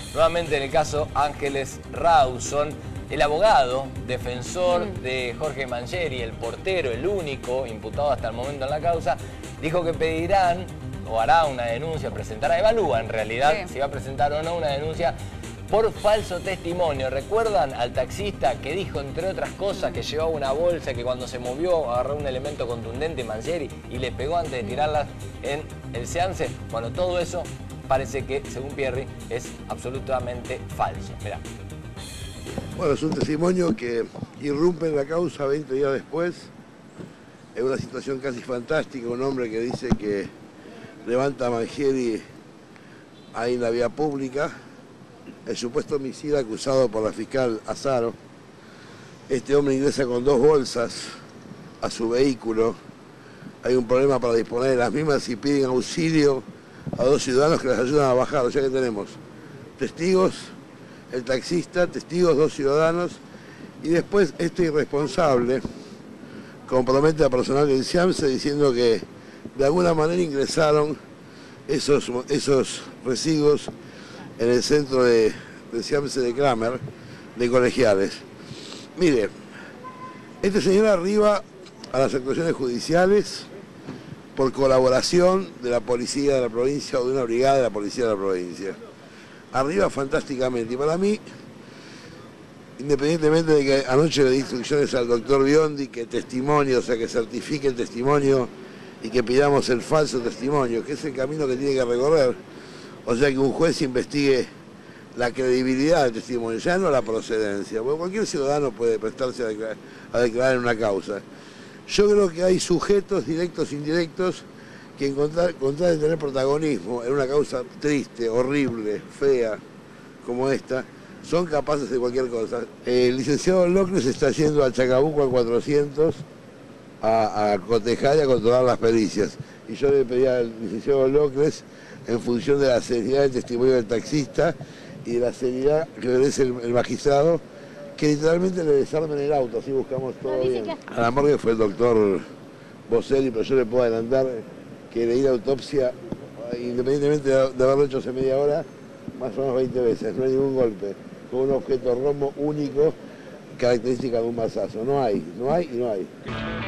nuevamente en el caso Ángeles Rawson. El abogado, defensor de Jorge Mangieri, el portero, el único imputado hasta el momento en la causa, dijo que pedirán o hará una denuncia, presentará, evalúa en realidad si va a presentar o no una denuncia por falso testimonio. ¿Recuerdan al taxista que dijo, entre otras cosas, que llevaba una bolsa, que cuando se movió agarró un elemento contundente Mangieri y le pegó antes de tirarlas en el seance? Bueno, todo eso parece que, según Pierri, es absolutamente falso. Mirá. Bueno, es un testimonio que irrumpe en la causa 20 días después. Es una situación casi fantástica, un hombre que dice que levanta a Mangieri ahí en la vía pública, el supuesto homicida acusado por la fiscal Azaro. Este hombre ingresa con 2 bolsas a su vehículo, hay un problema para disponer de las mismas y piden auxilio a 2 ciudadanos que les ayudan a bajar. O sea que tenemos testigos, el taxista, testigos, 2 ciudadanos, y después este irresponsable compromete a personal del SIAMSE diciendo que de alguna manera ingresaron esos residuos en el centro de SIAMSE de Kramer, de Colegiales. Mire, este señor arriba a las actuaciones judiciales por colaboración de la policía de la provincia o de una brigada de la policía de la provincia. Arriba fantásticamente, y para mí, independientemente de que anoche le di instrucciones al doctor Biondi que testimonio, o sea que certifique el testimonio y que pidamos el falso testimonio, que es el camino que tiene que recorrer, o sea que un juez investigue la credibilidad del testimonio, ya no la procedencia, porque cualquier ciudadano puede prestarse a declarar en una causa. Yo creo que hay sujetos directos e indirectos que con tal de tener protagonismo en una causa triste, horrible, fea, como esta, son capaces de cualquier cosa. El licenciado Locres está yendo al Chacabuco al 400 a cotejar y a controlar las pericias. Y yo le pedí al licenciado Locres, en función de la seriedad del testimonio del taxista y de la seriedad que merece el magistrado, que literalmente le desarmen el auto, así buscamos todo bien. A la morgue fue el doctor Boselli, pero yo le puedo adelantar que leí la autopsia, independientemente de haberlo hecho hace media hora, más o menos 20 veces, no hay ningún golpe, con un objeto rombo único, característica de un mazazo. No hay y no hay.